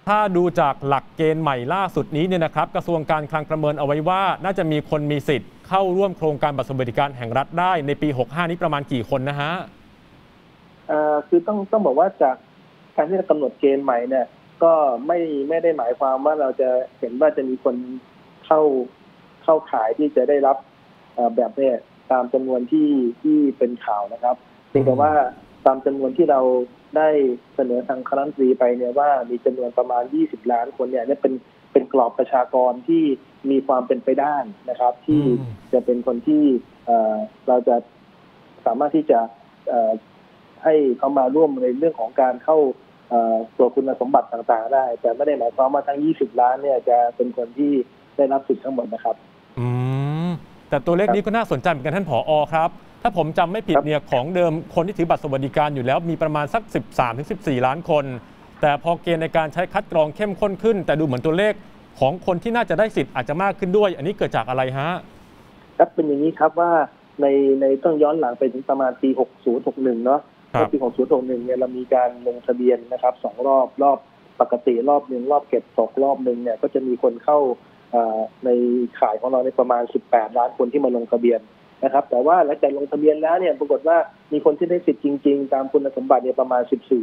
ถ้าดูจากหลักเกณฑ์ใหม่ล่าสุดนี้เนี่ยนะครับกระทรวงการคลังประเมินเอาไว้ว่าน่าจะมีคนมีสิทธิ์เข้าร่วมโครงการบัตรสวัสดิการแห่งรัฐได้ในปี65นี้ประมาณกี่คนนะฮะคือต้องบอกว่าจากการที่เรากำหนดเกณฑ์ใหม่เนี่ยก็ไม่ได้หมายความว่าเราจะเห็นว่าจะมีคนเข้าขายที่จะได้รับแบบนี้ตามจำนวนที่เป็นข่าวนะครับเพียงแต่ว่าตามจำนวนที่เราได้เสนอทางคณะรัฐมนตรีไปเนี่ยว่ามีจำนวนประมาณ20 ล้านคนเนี่ยเป็นกรอบประชากรที่มีความเป็นไปได้นะครับที่จะเป็นคนที่เราจะสามารถที่จะให้เขามาร่วมในเรื่องของการเข้าตัวคุณสมบัติต่างๆได้แต่ไม่ได้หมายความว่าทั้ง20 ล้านเนี่ยจะเป็นคนที่ได้รับสิทธิ์ทั้งหมดนะครับแต่ตัวเลขนี้ก็น่าสนใจเหมือนกันท่านผอ.ครับถ้าผมจำไม่ผิดเนี่ยของเดิมคนที่ถือบัตรสวัสดิการอยู่แล้วมีประมาณสัก 13-14 ล้านคนแต่พอเกณฑ์ในการใช้คัดกรองเข้มข้นขึ้นแต่ดูเหมือนตัวเลขของคนที่น่าจะได้สิทธิ์อาจจะมากขึ้นด้วยอันนี้เกิดจากอะไรฮะครับเป็นอย่างนี้ครับว่าในต้องย้อนหลังไปถึงประมาณปี60-61เนาะในปี60-61เนี่ยเรามีการลงทะเบียนนะครับ2 รอบปกติรอบนึงรอบเก็บตกรอบนึงเนี่ยก็จะมีคนเข้าในข่ายของเราในประมาณ18 ล้านคนที่มาลงทะเบียนนะครับแต่ว่าหลังจากลงทะเบียนแล้วเนี่ยปรากฏว่ามีคนที่ได้สิทธิ์จริงๆตามคุณสมบัติเนี่ยประมาณ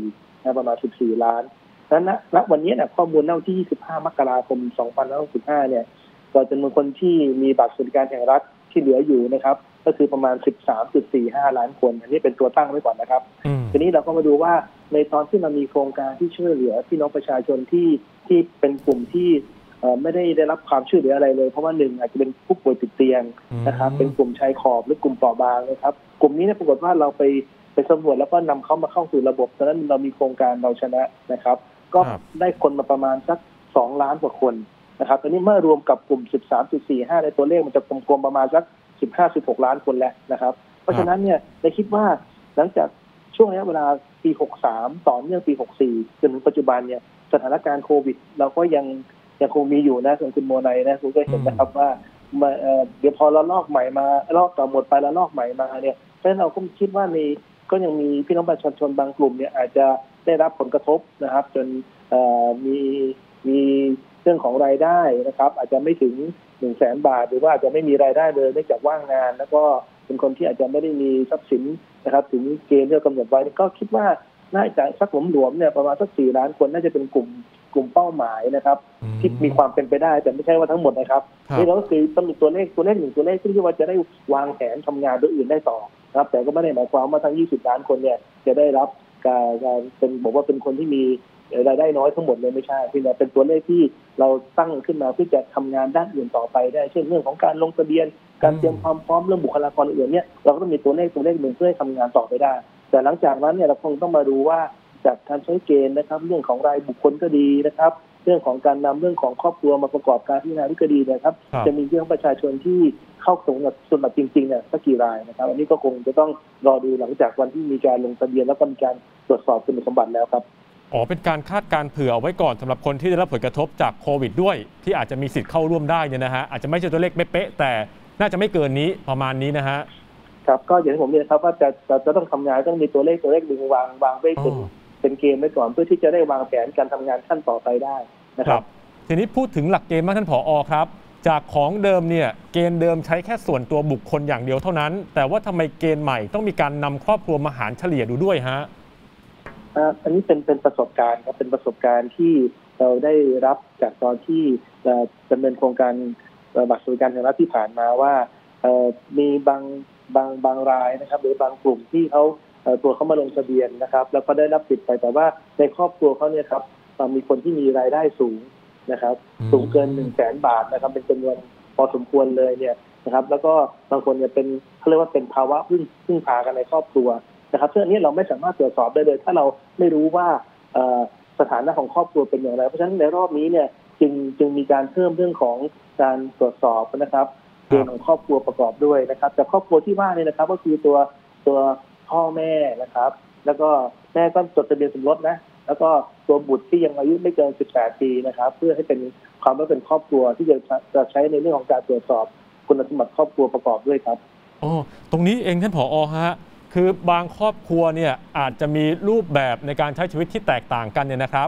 14 ล้านนั้นณวันนี้เนี่ยข้อมูลเล่าที่25 มกราคม 2565เนี่ยเราจำนวนคนที่มีบัตรสวัสดิการแห่งรัฐที่เหลืออยู่นะครับก็คือประมาณ 13.45 ล้านคนอันนี้เป็นตัวตั้งไว้ก่อนนะครับทีนี้เราก็มาดูว่าในตอนที่เรามีโครงการที่ช่วยเหลือพี่น้องประชาชนที่เป็นกลุ่มที่ไม่ได้รับความช่วยเหลืออะไรเลยเพราะว่า1อาจจะเป็นผู้ป่วยติดเตียงนะครับเป็นกลุ่มชายขอบหรือกลุ่มเปราะบางนะครับกลุ่มนี้เนี่ยปรากฏว่าเราไปสำรวจแล้วก็นำเขามาเข้าสู่ระบบฉะนั้นเรามีโครงการเราชนะนะครับก็ได้คนมาประมาณสัก2 ล้านกว่าคนนะครับตอนนี้เมื่อรวมกับกลุ่ม 13.45 ในตัวเลขมันจะกลมๆประมาณสัก15-16 ล้านคนแล้วนะครับเพราะฉะนั้นเนี่ยได้คิดว่าหลังจากช่วงระยะเวลาปี63ต่อเนื่องปี64จนถึงปัจจุบันเนี่ยสถานการณ์โควิดเราก็ยังคงมีอยู่นะคุณโมไนนะคุณก็เห็นนะครับว่าเดี๋ยวพอระลอกใหม่มารอบต่อหมดไปแล้วลอกใหม่มาเนี่ยเพราะฉะนั้นเราก็คิดว่าก็ยังมีพี่น้องประชาชนบางกลุ่มเนี่ยอาจจะได้รับผลกระทบนะครับจนมีเรื่องของรายได้นะครับอาจจะไม่ถึง100,000 บาทหรือว่าอาจจะไม่มีรายได้เลยเนื่องจากว่างงานแล้วก็เป็นคนที่อาจจะไม่ได้มีทรัพย์สินนะครับถึงเกณฑ์ที่กำหนดไว้ก็คิดว่าน่าจะสักหลวมๆเนี่ยประมาณสัก4 ล้านคนน่าจะเป็นกลุ่มเป้าหมายนะครับที่มีความเป็นไปได้แต่ไม่ใช่ว่าทั้งหมดนะครับนี่เราก็คือต้องมีตัวเลข1ตัวเลขที่ว่าจะได้วางแผนทำงานโดยอื่นได้ต่อครับแต่ก็ไม่ได้หมายความว่าทั้ง20 ล้านคนเนี่ยจะได้รับการเป็นบอกว่าเป็นคนที่มีรายได้น้อยทั้งหมดเลยไม่ใช่ที่เป็นตัวเลขที่เราตั้งขึ้นมาเพื่อจะทำงานด้านอื่นต่อไปได้เช่นเรื่องของการลงทะเบียนการเตรียมความพร้อมเรื่องบุคลากรอื่นเนี่ยเราก็ต้องมีตัวเลขหนึ่งเพื่อให้ทำงานต่อไปได้แต่หลังจากนั้นเนี่ยเราคงต้องมาดูว่าจากการใช้เกณฑ์นะครับเรื่องของรายบุคคลก็ดีนะครับเรื่องของการนำเรื่องของครอบครัวมาประกอบการพิจารณาที่ก็ดีนะครับจะมีเรื่องประชาชนที่เข้าสมบัติจริงๆเนี่ยสักกี่รายนะครับอันนี้ก็คงจะต้องรอดูหลังจากวันที่มีการลงทะเบียนแล้วก็มีการตรวจสอบคุณสมบัติแล้วครับเป็นการคาดการเผื่อเอาไว้ก่อนสำหรับคนที่ได้รับผลกระทบจากโควิดด้วยที่อาจจะมีสิทธิ์เข้าร่วมได้เนี่ยนะฮะอาจจะไม่ใช่ตัวเลขเป๊ะแต่น่าจะไม่เกินนี้ประมาณนี้นะฮะครับก็อย่างที่ผมเรียนครับว่าจะต้องทำงานต้องมีตัวเลขหนึ่งวางไว้เป็นเกณฑ์ไว้ก่อนเพื่อที่จะได้วางแผนการทำงานขั้นต่อไปได้นะครับทีนี้พูดถึงหลักเกณฑ์มากท่านผอ.ครับจากของเดิมเนี่ยเกณฑ์เดิมใช้แค่ส่วนตัวบุคคลอย่างเดียวเท่านั้นแต่ว่าทำไมเกณฑ์ใหม่ต้องมีการนำครอบครัวมาหารเฉลี่ยดูด้วยฮะอันนี้เป็นประสบการณ์ครับเป็นประสบการณ์ที่เราได้รับจากตอนที่ดำเนินโครงการบัตรสวัสดิการแห่งรัฐที่ผ่านมาว่ามีบางรายนะครับหรือบางกลุ่มที่เขาตัวเขามาลงทะเบียนนะครับแล้วก็ได้รับสิทธิ์ไปแต่ว่าในครอบครัวเขาเนี่ยครับมีคนที่มีรายได้สูงนะครับสูงเกิน100,000 บาทนะครับเป็นจำนวนพอสมควรเลยเนี่ยนะครับแล้วก็บางคนเนี่ยเป็นเขาเรียกว่าเป็นภาวะพึ่งพากันในครอบครัวนะครับซึ่งอันนี้เราไม่สามารถตรวจสอบได้เลยถ้าเราไม่รู้ว่าสถานะของครอบครัวเป็นอย่างไรเพราะฉะนั้นในรอบนี้เนี่ยจึงมีการเพิ่มเรื่องของการตรวจสอบนะครับเรื่องของครอบครัวประกอบด้วยนะครับแต่ครอบครัวที่ว่านี่นะครับก็คือตัวพ่อแม่นะครับแล้วก็แม่ก็จดทะเบียนสมรสนะแล้วก็ตัวบุตรที่ยังอายุไม่เกิน18 ปีนะครับเพื่อให้เป็นความว่าเป็นครอบครัวที่จะใช้ในเรื่องของการตรวจสอบคุณสมบัติครอบครัวประกอบด้วยครับตรงนี้เองท่านผอ.ฮะคือบางครอบครัวเนี่ยอาจจะมีรูปแบบในการใช้ชีวิตที่แตกต่างกันเนี่ยนะครับ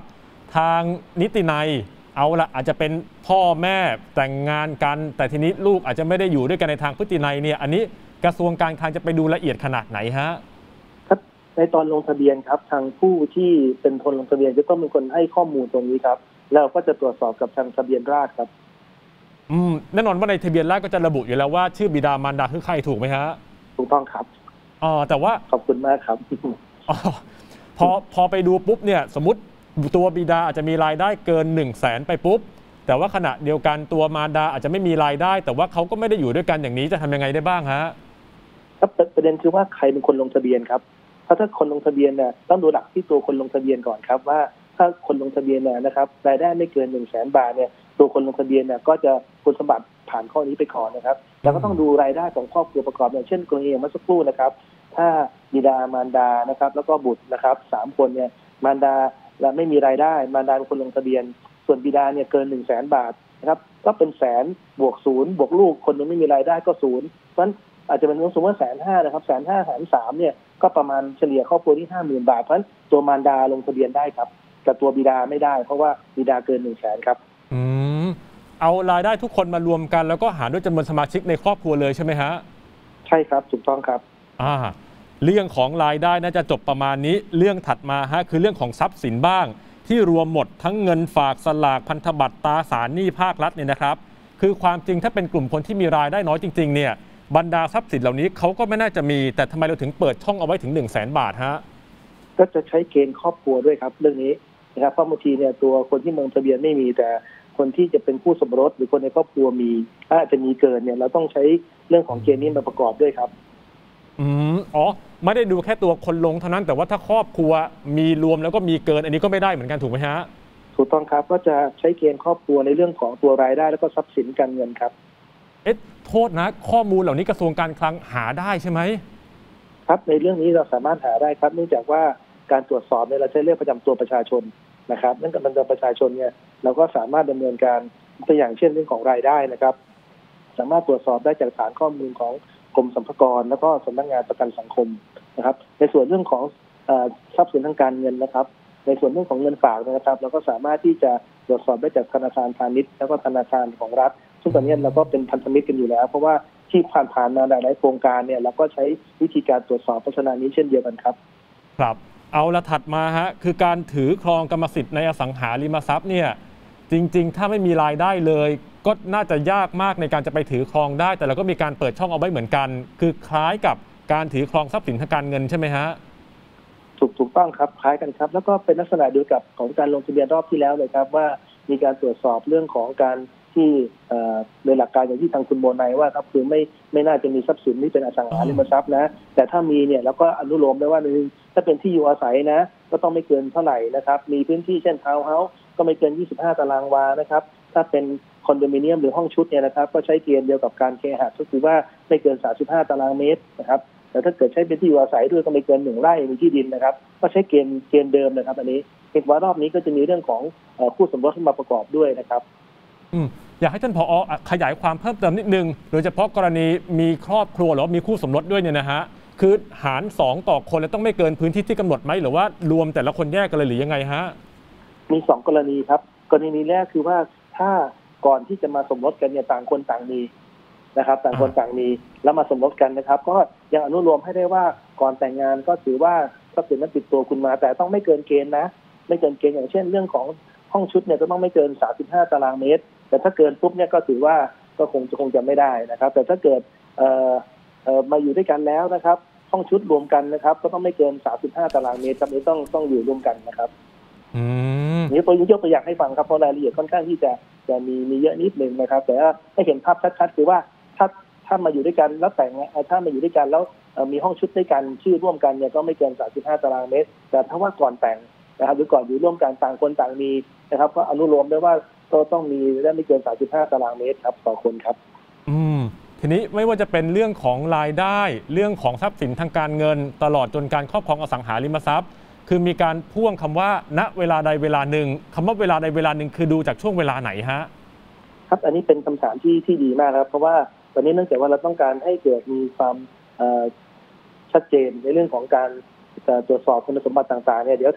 ทางนิตินัยเอาละอาจจะเป็นพ่อแม่แต่งงานกัน แต่ทีนี้ลูกอาจจะไม่ได้อยู่ด้วยกันในทางพฤตินัยเนี่ยอันนี้กระทรวงการคลังจะไปดูละเอียดขนาดไหนฮะครับในตอนลงทะเบียนครับทางผู้ที่เป็นคนลงทะเบียนจะต้องเป็นคนให้ข้อมูลตรงนี้ครับแล้วก็จะตรวจสอบกับทางทะเบียนราษฎร์ครับแน่นอนว่าในทะเบียนราษฎร์ก็จะระบุอยู่แล้วว่าชื่อบิดามารดาคือใครถูกไหมฮะถูกต้องครับแต่ว่าขอบคุณมากครับพอไปดูปุ๊บเนี่ยสมมติตัวบิดาอาจจะมีรายได้เกิน100,000ไปปุ๊บแต่ว่าขณะเดียวกันตัวมารดาอาจจะไม่มีรายได้แต่ว่าเขาก็ไม่ได้อยู่ด้วยกันอย่างนี้จะทำยังไงได้บ้างฮะครับประเด็นคือว่าใครเป็นคนลงทะเบียนครับถ้าคนลงทะเบียนเนี่ยต้องดูหลักที่ตัวคนลงทะเบียนก่อนครับว่าถ้าคนลงทะเบียนเนี่ยนะครับรายได้ไม่เกิน100,000 บาทเนี่ยตัวคนลงทะเบียนเนี่ยก็จะคุณสมบัติผ่านข้อนี้ไปก่อนนะครับแล้วก็ต้องดูรายได้ของครอบครัวประกอบอย่างเช่นกรณีเมื่อสักครู่นะครับถ้าบิดามารดานะครับแล้วก็บุตรนะครับ3 คนเนี่ยมารดาและไม่มีรายได้มารดาเป็นคนลงทะเบียนส่วนบิดาเนี่ยเกิน100,000 บาทนะครับก็เป็น100,000 บวก0บวกลูกคนนึงไม่มีรายได้ก็0เพราะฉะนั้นอาจจะเป็นสมมติว่า150,000นะครับ150,000 หาร 3เนี่ยก็ประมาณเฉลี่ยครอบครัวที่ 50,000 บาทเพราะฉะนั้นตัวมารดาลงทะเบียนได้ครับแต่ตัวบิดาไม่ได้เพราะว่าบิดาเกิน100,000ครับเอารายได้ทุกคนมารวมกันแล้วก็หารด้วยจำนวนสมาชิกในครอบครัวเลยใช่ไหมฮะใช่ครับถูกต้องครับเรื่องของรายได้น่าจะจบประมาณนี้เรื่องถัดมาฮะคือเรื่องของทรัพย์สินบ้างที่รวมหมดทั้งเงินฝากสลากพันธบัตรตราสารหนี้ภาครัฐเนี่ยนะครับคือความจริงถ้าเป็นกลุ่มคนที่มีรายได้น้อยจริงๆเนี่ยบรรดาทรัพย์สินเหล่านี้เขาก็ไม่น่าจะมีแต่ทำไมเราถึงเปิดช่องเอาไว้ถึง100,000 บาทฮะก็จะใช้เกณฑ์ครอบครัวด้วยครับเรื่องนี้นะครับเพราะบางทีเนี่ยตัวคนที่ลงทะเบียนไม่มีแต่คนที่จะเป็นคู่สมรสหรือคนในครอบครัวมีถ้าจะมีเกินเนี่ยเราต้องใช้เรื่องของเกณฑ์นี้มาประกอบด้วยครับไม่ได้ดูแค่ตัวคนลงเท่านั้นแต่ว่าถ้าครอบครัวมีรวมแล้วก็มีเกินอันนี้ก็ไม่ได้เหมือนกันถูกไหมฮะถูกต้องครับก็จะใช้เกณฑ์ครอบครัวในเรื่องของตัวรายได้แล้วก็ทรัพย์สินการเงินครับโทษนะข้อมูลเหล่านี้กระทรวงการคลังหาได้ใช่ไหมครับในเรื่องนี้เราสามารถหาได้ครับเนื่องจากว่าการตรวจสอบเนี่ยเราใช้เลขประจำตัวประชาชนนะครับนั่นกับบัตรประชาชนเนี่ยเราก็สามารถดำเนินการตัวอย่างเช่นเรื่องของรายได้นะครับสามารถตรวจสอบได้จากฐานข้อมูลของกรมสรรพากรแล้วก็สำนักงานประกันสังคมนะครับในส่วนเรื่องของทรัพย์สินทางการเงินนะครับในส่วนเรื่องของเงินฝากนะครับเราก็สามารถที่จะตรวจสอบได้จากธนาคารพาณิชย์แล้วก็ธนาคารของรัฐซึ่งตอนนี้เราก็เป็นพันธมิตรกันอยู่แล้วเพราะว่าที่ผ่านมาหลายโครงการเนี่ยเราก็ใช้วิธีการตรวจสอบลักษณะนี้เช่นเดียวกันครับครับเอาละถัดมาฮะคือการถือครองกรรมสิทธิ์ในอสังหาริมทรัพย์เนี่ยจริงๆถ้าไม่มีรายได้เลยก็น่าจะยากมากในการจะไปถือครองได้แต่เราก็มีการเปิดช่องเอาไว้เหมือนกันคือคล้ายกับการถือครองทรัพย์สินทางการเงินใช่ไหมฮะถูกต้องครับคล้ายกันครับแล้วก็เป็นลักษณะเดียวกับของการลงทะเบียนรอบที่แล้วเลยครับว่ามีการตรวจสอบเรื่องของการที่โดยหลักการอย่างที่ทางคุณโมนัยว่าครับคือไม่น่าจะมีทรัพย์สินที่เป็นอสังหาริมทรัพย์นะแต่ถ้ามีเนี่ยเราก็อนุโลมได้ว่าถ้าเป็นที่อยู่อาศัยนะก็ต้องไม่เกินเท่าไหร่นะครับมีพื้นที่เช่นทาวน์เฮาส์ก็ไม่เกิน25 ตารางวานะครับถ้าเป็นคอนโดมิเนียมหรือห้องชุดเนี่ยนะครับก็ใช้เกณฑ์เดียวกับการเคหะก็คือว่าไม่เกิน35 ตารางเมตรนะครับแต่ถ้าเกิดใช้เป็นที่อยู่อาศัยด้วยก็ไม่เกิน1 ไร่มีที่ดินนะครับก็ใช้เกณฑ์เดิมนะครับอันนี้เห็นว่ารอบนี้ก็จะมีเรื่องของคู่สมรสมาประกอบด้วยนะครับอยากให้ท่านผอ.ขยายความเพิ่มเติมนิดนึงโดยเฉพาะกรณีมีครอบครัวหรือมีคู่สมรสด้วยเนี่ยนะฮะคือหาร2ต่อคนแล้วต้องไม่เกินพื้นที่ที่กำหนดไหมหรือว่ารวมแต่ละคนแยกกันเลยหรือยังไงฮะมี2 กรณีครับกรณีแรกคือว่าถ้าก่อนที่จะมาสมรสกันเนี่ยต่างคนต่างมีนะครับต่างคนต่างมีแล้วมาสมรสกันนะครับก็ยังอนุโลมให้ได้ว่าก่อนแต่งงานก็ถือว่าทรัพย์สินนั้นติดตัวคุณมาแต่ต้องไม่เกินเกณฑ์นะไม่เกินเกณฑ์อย่างเช่นเรื่องของห้องชุดเนี่ยจะต้องไม่เกิน35 ตารางเมตรแต่ถ้าเกินปุ๊บเนี่ยก็ถือว่าก็คงจะไม่ได้นะครับแต่ถ้าเกิดมาอยู่ด้วยกันแล้วนะครับห้องชุดรวมกันนะครับก็ต้องไม่เกิน35 ตารางเมตรจำเป็นต้องอยู่รวมกันนะครับนี่ผมยกตัวอย่างให้ฟังครับเพราะรายละเอียดค่อนข้างที่จะมีเยอะนิดนึงนะครับแต่ว่าให้เห็นภาพชัดๆคือว่าถ้ามาอยู่ด้วยกันแล้วแต่งถ้ามาอยู่ด้วยกันแล้วมีห้องชุดด้วยกันชื่อร่วมกันเนี่ยก็ไม่เกิน35 ตารางเมตรแต่ถ้าว่าก่อนแต่งนะครับหรือก่อนอยู่ร่วมกันต่างคนต่างมีนะครับก็อนุโลมได้ว่าก็ต้องมีได้ไม่เกิน35 ตารางเมตรครับต่อคนครับทีนี้ไม่ว่าจะเป็นเรื่องของรายได้เรื่องของทรัพย์สินทางการเงินตลอดจนการครอบครองอสังหาริมทรัพย์คือมีการพ่วงคำว่าณเวลาใดเวลาหนึ่งคำว่าเวลาใดเวลาหนึ่งคือดูจากช่วงเวลาไหนฮะครับอันนี้เป็นคำถามที่ดีมากครับเพราะว่าตอนนี้เนื่องจากว่าเราต้องการให้เกิดมีความชัดเจนในเรื่องของการตรวจสอบคุณสมบัติต่างๆเนี่ยเดี๋ยวทาง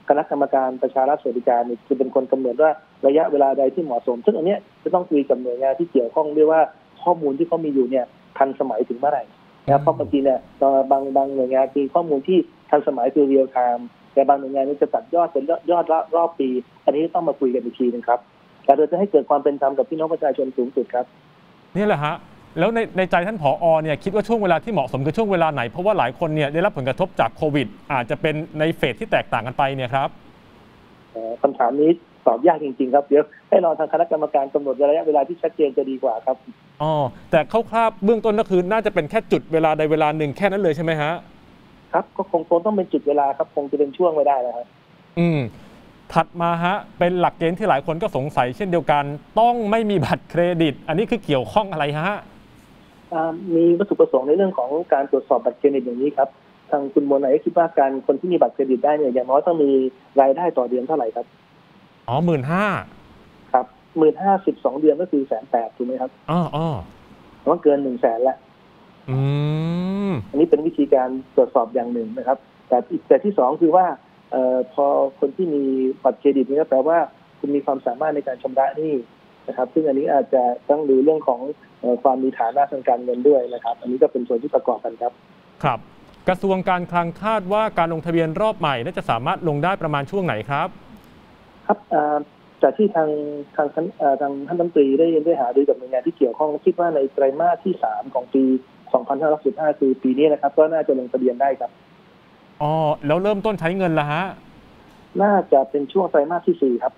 คณะกรรมการประชารัฐสวัสดิการจะเป็นคนกำหนดว่าระยะเวลาใดที่เหมาะสมซึ่งอันนี้จะต้องคุยกับหน่วยงานที่เกี่ยวข้องด้วยว่าข้อมูลที่เขามีอยู่เนี่ยทันสมัยถึงเมื่อไหร่นะเพราะบางทีเนี่ยบางหน่วยงานมีข้อมูลที่ทันสมัยคือเรียลไทม์แต่บางหน่วยงานนี่จะตัดยอดเป็นยอดละรอบปีอันนี้ต้องมาคุยกันอีกทีนึงครับแต่เราจะให้เกิดความเป็นธรรมกับพี่น้องประชาชนสูงสุดครับนี่แหละฮะแล้วในใจท่านผอ.เนี่ยคิดว่าช่วงเวลาที่เหมาะสมคือช่วงเวลาไหนเพราะว่าหลายคนเนี่ยได้รับผลกระทบจากโควิดอาจจะเป็นในเฟสที่แตกต่างกันไปเนี่ยครับคำถามนี้ตอบยากจริงๆครับเดี๋ยวให้รอทางคณะกรรมการกำหนดระยะเวลาที่ชัดเจนจะดีกว่าครับอ๋อแต่คร่าวๆเบื้องต้นก็คือน่าจะเป็นแค่จุดเวลาใดเวลาหนึ่งแค่นั้นเลยใช่ไหมฮะครับก็คงต้องเป็นจุดเวลาครับคงจะเป็นช่วงไม่ได้แล้วครับถัดมาฮะเป็นหลักเกณฑ์ที่หลายคนก็สงสัยเช่นเดียวกันต้องไม่มีบัตรเครดิตอันนี้คือเกี่ยวข้องอะไรฮะมีวัตถุประสงค์ในเรื่องของการตรวจสอบบัตรเครดิตอย่างนี้ครับทางคุณโมนัยคิดว่าการคนที่มีบัตรเครดิตได้เนี่ยอย่างน้อยต้องมีรายได้ต่อเดือนเท่าไหร่ครับ 15,000 ครับ15,012 เดือนก็คือ180,000ถูกไหมครับว่าเกิน100,000แล้วอันนี้เป็นวิธีการตรวจสอบอย่างหนึ่งนะครับแต่ที่สองคือว่าพอคนที่มีบัตรเครดิตนี่ก็แปลว่าคุณมีความสามารถในการชำระหนี้นะครับซึ่งอันนี้อาจจะต้องดูเรื่องของความมีฐานะทางการเงินด้วยนะครับอันนี้ก็เป็นส่วนที่ประกอบกันครับครับกระทรวงการคลังคาดว่าการลงทะเบียนรอบใหม่น่าจะสามารถลงได้ประมาณช่วงไหนครับครับจากที่ทางท่านรัฐมนตรีได้หารือกับหน่วยงานที่เกี่ยวข้องคิดว่าในไตรมาสที่3ของปี2565คือปีนี้นะครับก็น่าจะลงทะเบียนได้ครับแล้วเริ่มต้นใช้เงินละฮะน่าจะเป็นช่วงไตรมาสที่4ครับ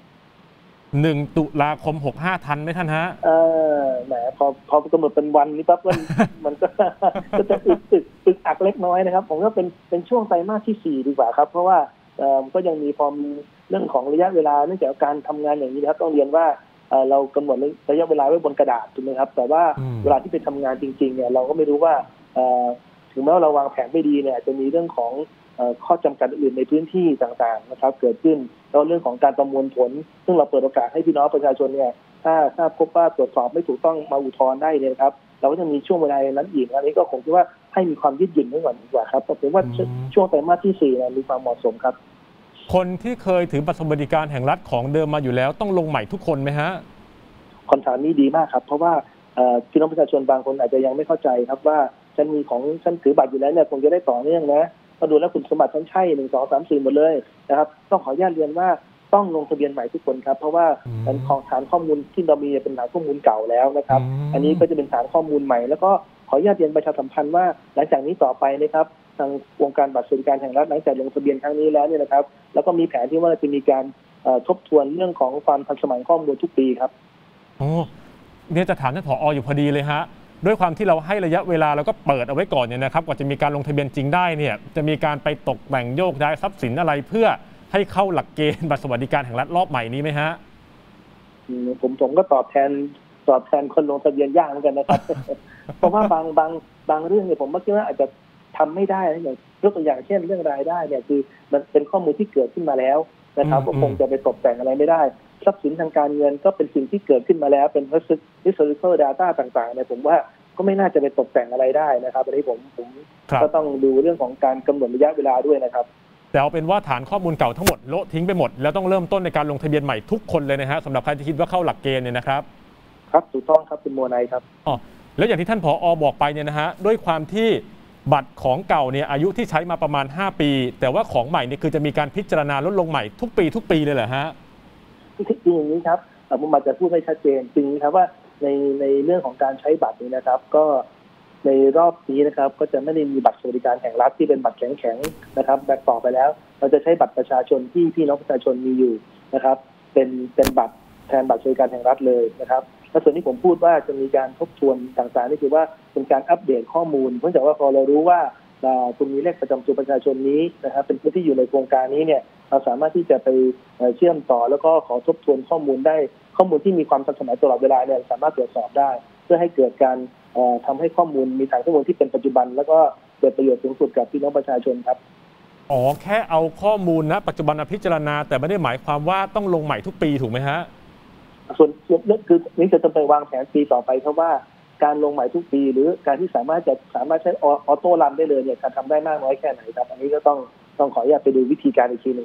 1 ตุลาคม 65ทันไหมท่านฮะแหมพอกำหนดเป็นวันนี้ปั๊บมันก็จะอึกอักเล็กน้อยนะครับผมก็เป็นช่วงไตรมาสที่4ดีกว่าครับเพราะว่าก็ยังมีความเรื่องของระยะเวลาเนื่องจากการทำงานอย่างนี้นะครับต้องเรียนว่าเรากำหนดระยะเวลาไว้บนกระดาษถูกไหมครับแต่ว่าเวลาที่ไปทำงานจริงๆเนี่ยเราก็ไม่รู้ว่าถึงแม้ว่าเราวางแผนไม่ดีเนี่ยจะมีเรื่องของข้อจำกัดอื่นในพื้นที่ต่างๆนะครับเกิดขึ้นแล้วเรื่องของการประมวลผลซึ่งเราเปิดโอกาสให้พี่น้องประชาชนเนี่ยถ้าพบว่าตรวจสอบไม่ถูกต้องมาอุทธรณ์ได้เนี่ยครับเราก็จะมีช่วงเวลานั้นอีกอันนี้ก็คงคิดว่าให้มีความยืดหยุ่นไว้ก่อนดีกว่าครับเพราะว่าช่วงไตรมาสที่4เนี่ยมีความเหมาะสมครับคนที่เคยถือบัตรสวัสดิการแห่งรัฐของเดิมมาอยู่แล้วต้องลงใหม่ทุกคนไหมฮะคำถามนี้ดีมากครับเพราะว่าพี่น้องประชาชนบางคนอาจจะยังไม่เข้าใจครับว่าฉันถือบัตรอยู่แล้วเนี่ยคงจะได้ต่อเนื่องนะมาดูแล้วคุณสมบัติฉันใช่1 2 3 4หมดเลยนะครับต้องขออนุญาตเรียนว่าต้องลงทะเบียนใหม่ทุกคนครับเพราะว่าฐานข้อมูลที่เรามีเป็นฐานข้อมูลเก่าแล้วนะครับอันนี้ก็จะเป็นฐานข้อมูลใหม่แล้วก็ขออนุญาตเรียนประชาสัมพันธ์ว่าหลังจากนี้ต่อไปนะครับทางวงการบัตรสวัสดิการแห่งรัฐหลังจากลงทะเบียนครั้งนี้แล้วเนี่ยนะครับแล้วก็มีแผนที่ว่าจะมีการทบทวนเรื่องของความทันสมัยข้อมูลทุกปีครับเนี่ยจะถามท่านผอ.อยู่พอดีเลยฮะด้วยความที่เราให้ระยะเวลาแล้วก็เปิดเอาไว้ก่อนเนี่ยนะครับกว่าจะมีการลงทะเบียนจริงได้เนี่ยจะมีการไปตกแต่งโยกย้ายทรัพย์สินอะไรเพื่อให้เข้าหลักเกณฑ์บัตรสวัสดิการแห่งรัฐรอบใหม่นี้ไหมฮะผมก็ตอบแทนคนลงทะเบียนยากเหมือนกันนะครับ เพราะว่าบางเรื่องเนี่ยผมคิดว่าอาจจะทำไม่ได้นะอย่างยกตัวอย่างเช่นเรื่องรายได้เนี่ยคือมันเป็นข้อมูลที่เกิดขึ้นมาแล้วนะครับก็คงจะไปตกแต่งอะไรไม่ได้ทรัพย์สินทางการเงินก็เป็นสิ่งที่เกิดขึ้นมาแล้วเป็น historical data ต่างๆเนี่ยผมว่าก็ไม่น่าจะไปตกแต่งอะไรได้นะครับอันนี้ผมก็ต้องดูเรื่องของการกำหนดระยะเวลาด้วยนะครับแต่เอาเป็นว่าฐานข้อมูลเก่าทั้งหมดโละทิ้งไปหมดแล้วต้องเริ่มต้นในการลงทะเบียนใหม่ทุกคนเลยนะฮะสำหรับใครที่คิดว่าเข้าหลักเกณฑ์เนี่ยนะครับครับถูกต้องครับคุณโมนัยครับแล้วอย่างที่ท่านผอ.บอกไปเนี่ยนะฮะด้วยความที่บัตรของเก่าเนี่ยอายุที่ใช้มาประมาณ5 ปีแต่ว่าของใหม่เนี่ยคือจะมีการพิจารณาลดลงใหม่ทุกปีเลยเหรอฮะจริงอย่างนี้ครับผมอาจจะพูดไม่ชัดเจนจริงครับว่าในเรื่องของการใช้บัตรนี้นะครับก็ในรอบนี้นะครับก็จะไม่ได้มีบัตรสวัสดิการแห่งรัฐที่เป็นบัตรแข็งๆนะครับแบบต่อไปแล้วเราจะใช้บัตรประชาชนที่พี่น้องประชาชนมีอยู่นะครับเป็นบัตรแทนบัตรสวัสดิการแห่งรัฐเลยนะครับและส่วนที่ผมพูดว่าจะมีการทบทวนต่างๆนี่คือว่าเป็นการอัปเดตข้อมูลเพราะจากว่าพอเรารู้ว่าคุณมีเลขประจำตัวประชาชนนี้นะครับเป็นผู้ที่อยู่ในโครงการนี้เนี่ยเราสามารถที่จะไปเชื่อมต่อแล้วก็ขอทบทวนข้อมูลได้ข้อมูลที่มีความทันสมัยตลอดเวลาเนี่ยสามารถตรวจสอบได้เพื่อให้เกิดการทำให้ข้อมูลมีฐานข้อมูลที่เป็นปัจจุบันแล้วก็เกิดประโยชน์สูงสุดกับพี่น้องประชาชนครับแค่เอาข้อมูลนะปัจจุบันพิจารณาแต่ไม่ได้หมายความว่าต้องลงใหม่ทุกปีถูกไหมฮะส่วนนี้คือนี่จะไปวางแผนปีต่อไปเพราะว่าการลงใหม่ทุกปีหรือการที่สามารถใช้ออโต้รันได้เลยเนี่ยการทำได้มากน้อยแค่ไหนครับอันนี้ก็ต้องขออนุญาตไปดูวิธีการอีกทีนึงครับ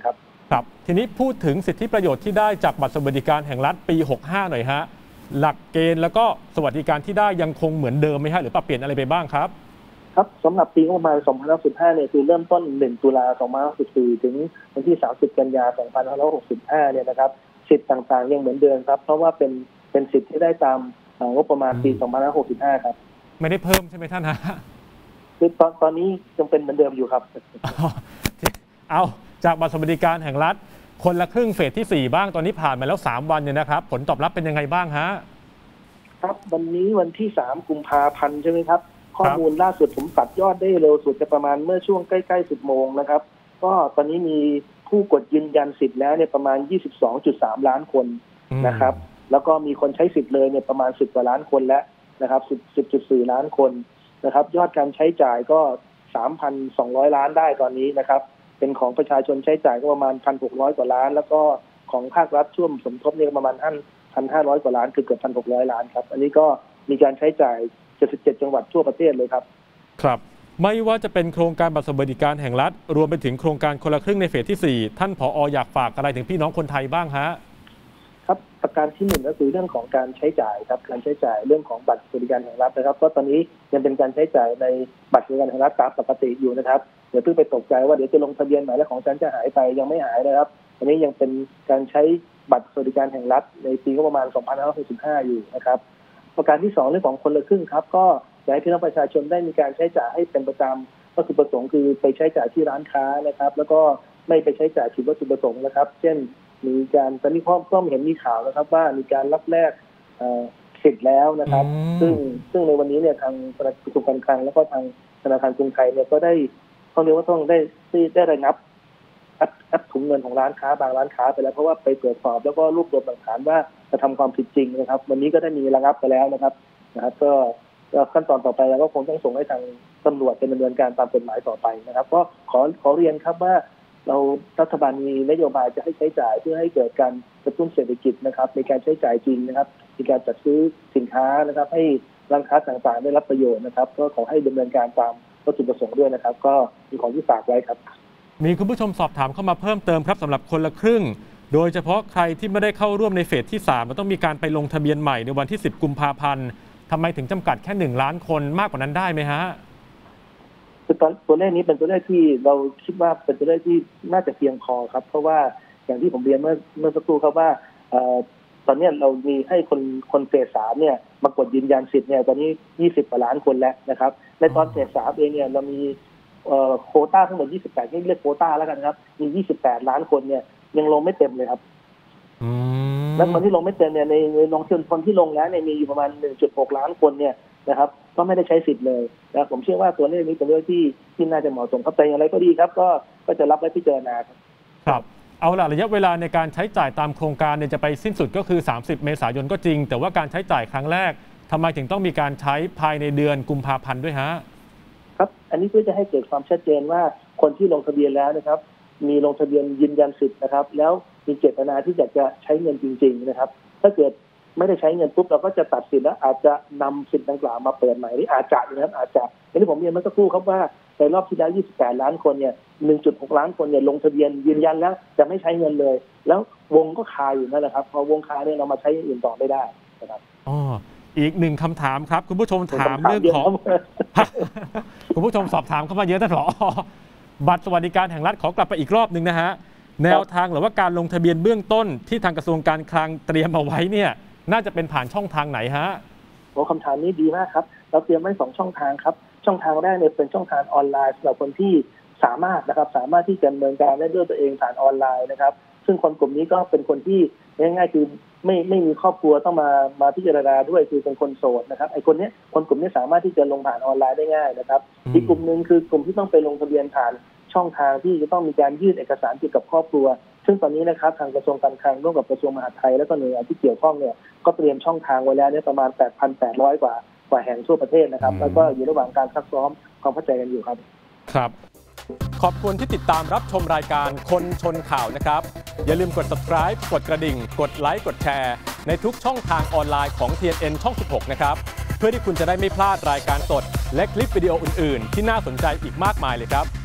ครับทีนี้พูดถึงสิทธิประโยชน์ที่ได้จากบัตรสวัสดิการแห่งรัฐปี 65 หน่อยฮะหลักเกณฑ์แล้วก็สวัสดิการที่ได้ยังคงเหมือนเดิมไหมฮะหรือปรับเปลี่ยนอะไรไปบ้างครับครับสำหรับปีงบประมาณ 2565 เนี่ยคือเริ่มต้น 1 ตุลา 2564 ถึงวันที่ 30 กันยายน 2565 เนี่ยนะครับสิทธิ์ต่างๆยังเหมือนเดิมครับเพราะว่าเป็นสิทธิ์ที่ได้ตามงบประมาณปี 2565 ครับไม่ได้เพิ่มใช่ไหมท่านฮะคือตอนนี้ยังเป็นเหมือนเดิมอยู่ครับเอาจากบัตรสวัสดิการแห่งรัฐคนละครึ่งเฟสที่ 4บ้างตอนนี้ผ่านมาแล้ว3วันเนี่ยนะครับผลตอบรับเป็นยังไงบ้างฮะครับวันนี้วันที่3 กุมภาพันธ์ใช่ไหมครับข้อมูลล่าสุดผมตัดยอดได้เร็วสุดจะประมาณเมื่อช่วงใกล้ๆ 10 โมงนะครับก็ตอนนี้มีผู้กดยืนยันสิทธิ์แล้วเนี่ยประมาณ 22.3 ล้านคนนะครับแล้วก็มีคนใช้สิทธิ์เลยเนี่ยประมาณ10 กว่าล้านคนแล้วนะครับ10.4 ล้านคนนะครับยอดการใช้จ่ายก็ 3,200 ล้านได้ตอนนี้นะครับเป็นของประชาชนใช้จ่ายก็ประมาณ 1,600 กว่าล้านแล้วก็ของภาครัฐช่วงสมทบเนี่ยประมาณ1,500 กว่าล้านคือเกือบ 1,600 ล้านครับอันนี้ก็มีการใช้จ่าย77 จังหวัดทั่วประเทศเลยครับครับไม่ว่าจะเป็นโครงการบัตรสวัสดิการแห่งรัฐรวมไปถึงโครงการคนละครึ่งในเฟสที่ 4ท่านผอ.อยากฝากอะไรถึงพี่น้องคนไทยบ้างฮะครับประการที่1ก็คือเรื่องของการใช้จ่ายครับการใช้จ่ายเรื่องของบัตรสวัสดิการแห่งรัฐนะครับก็ตอนนี้ยังเป็นการใช้จ่ายในบัตรสวัสดิการแห่งรัฐตามปกติอยู่นะครับอย่าเพิ่งไปตกใจว่าเดี๋ยวจะลงทะเบียนใหม่แล้วของฉันจะหายไปยังไม่หายนะครับอันนี้ยังเป็นการใช้บัตรสวัสดิการแห่งรัฐในปีงบประมาณ 2565 อยู่นะครับประการที่2เรื่องของคนละครึ่งครับก็อยากให้พี่น้องประชาชนได้มีการใช้จ่ายให้เป็นประจำวัตถุประสงค์คือไปใช้จ่ายที่ร้านค้านะครับแล้วก็ไม่ไปใช้จ่ายผิดวัตถุประสงค์นะครับเช่นมีการตอนนี้ก็เห็นมีข่าวนะครับว่ามีการรับแลกสิทธิ์แล้วนะครับซึ่งในวันนี้เนี่ยทางกระทรวงการคลังแล้วก็ทางธนาคารกรุงไทยเนี่ยก็ได้ต้องเรียกว่าต้องได้ระงับถุงเงินของร้านค้าบางร้านค้าไปแล้วเพราะว่าไปตรวจสอบแล้วก็รวบรวมหลักฐานว่ากระทำความผิดจริงนะครับวันนี้ก็ได้มีระงับไปแล้วนะครับก็ขั้นตอนต่อไปเราก็คงต้องส่งให้ทางตำรวจดำเนินการตามกฎหมายต่อไปนะครับก็ขอเรียนครับว่าเรารัฐบาลมีนโยบายจะให้ใช้จ่ายเพื่อให้เกิดการกระตุ้นเศรษฐกิจนะครับในการใช้จ่ายจริงนะครับในการจัดซื้อสินค้านะครับให้ร้านค้าต่างๆได้รับประโยชน์นะครับก็ขอให้ดำเนินการตามวัตถุประสงค์ด้วยนะครับก็มีของที่ฝากไว้ครับมีคุณผู้ชมสอบถามเข้ามาเพิ่มเติมครับสำหรับคนละครึ่งโดยเฉพาะใครที่ไม่ได้เข้าร่วมในเฟสที่3มันต้องมีการไปลงทะเบียนใหม่ในวันที่10 กุมภาพันธ์ทำไมถึงจำกัดแค่1 ล้านคนมากกว่านั้นได้ไหมฮะคือตัวเลขนี้เป็นตัวเลขที่เราคิดว่าเป็นตัวเลขที่น่าจะเพียงพอครับเพราะว่าอย่างที่ผมเรียนเมื่อสักครู่ครับว่าตอนนี้เรามีให้คนเฟส 3เนี่ยมากดยืนยันสิทธิ์เนี่ยตอนนี้20 กว่าล้านคนแล้วนะครับในตอนเฟส 3เองเนี่ยเรามีโควต้าทั้งหมด28นี่เรียกโควต้าแล้วกันครับมี28 ล้านคนเนี่ยยังลงไม่เต็มเลยครับแล้วคนที่ลงไม่เต็มเนี่ยในลงเชิญคนที่ลงแล้วเนี่ยมีอยู่ประมาณ 1.6 ล้านคนเนี่ยนะครับก็ไม่ได้ใช้สิทธิ์เลยนะผมเชื่อว่าตัวเลขนี้เป็นเรื่องที่น่าจะเหมาะสมครับแต่อย่างไรก็ดีครับก็จะรับไว้พิจารณาครับเอาล่ะระยะเวลาในการใช้จ่ายตามโครงการเนี่ยจะไปสิ้นสุดก็คือ30 เมษายนก็จริงแต่ว่าการใช้จ่ายครั้งแรกทำไมถึงต้องมีการใช้ภายในเดือนกุมภาพันธ์ด้วยฮะครับอันนี้เพื่อจะให้เกิดความชัดเจนว่าคนที่ลงทะเบียนแล้วนะครับมีลงทะเบียนยืนยันสิทธิ์นะครับแล้วมีเจตนาที่อยากจะใช้เงินจริงๆนะครับถ้าเกิดไม่ได้ใช้เงินปุ๊บเราก็จะตัดสินแล้วอาจจะนำสิทธิ์ดังกล่าวมาเปิดใหม่นี่อาจจะนะครับอาจจะอย่างที่ผมเรียนเมื่อสักครู่ครับว่าในรอบที่แล้ว28 ล้านคนเนี่ย 1.6 ล้านคนเนี่ยลงทะเบียนยืนยันแล้วจะไม่ใช้เงินเลยแล้ววงก็คาอยู่นั่นแหละครับพอวงคาเนี่ยเรามาใช้อื่นต่อไม่ได้นะครับอีกหนึ่งคำถามครับคุณผู้ชมถามเรื่องของคุณผู้ชมสอบถามเข้ามาเยอะท่านผอ.บัตรสวัสดิการแห่งรัฐขอกลับไปอีกรอบนึงนะฮะแนวทางหรือว่าการลงทะเบียนเบื้องต้นที่ทางกระทรวงการคลังเตรียมเอาไว้เนี่ยน่าจะเป็นผ่านช่องทางไหนฮะคำถามนี้ดีมากครับเราเตรียมไว้2 ช่องทางครับช่องทางแรกเนี่ยเป็นช่องทางออนไลน์สำหรับคนที่สามารถที่จะดำเนินการได้ด้วยตัวเองผ่านออนไลน์นะครับซึ่งคนกลุ่มนี้ก็เป็นคนที่ง่ายๆคือไม่มีครอบครัวต้องมาพิจารณาด้วยคือเป็นคนโสดนะครับไอ้คนกลุ่มนี้สามารถที่จะลงผ่านออนไลน์ได้ง่ายนะครับอีกกลุ่มนึงคือกลุ่มที่ต้องไปลงทะเบียนผ่านช่องทางที่จะต้องมีการยื่นเอกสารเกี่ยวกับครอบครัวซึ่งตอนนี้นะครับทางกระทรวงการคลังร่วมกับกระทรวงมหาดไทยและก็หน่วยงานที่เกี่ยวข้องเนี่ยก็เตรียมช่องทางไว้แล้วเนี่ยประมาณ 8,800 กว่าแห่งทั่วประเทศนะครับแล้วก็อยู่ระหว่างการซักซ้อมความเข้าใจกันอยู่ครับครับขอบคุณที่ติดตามรับชมรายการคนชนข่าวนะครับอย่าลืมกด subscribe กดกระดิ่งกดไลค์กดแชร์ในทุกช่องทางออนไลน์ของ TNN ช่อง 16 นะครับเพื่อที่คุณจะได้ไม่พลาดรายการสดและคลิปวิดีโออื่นๆที่น่าสนใจอีกมากมายเลยครับ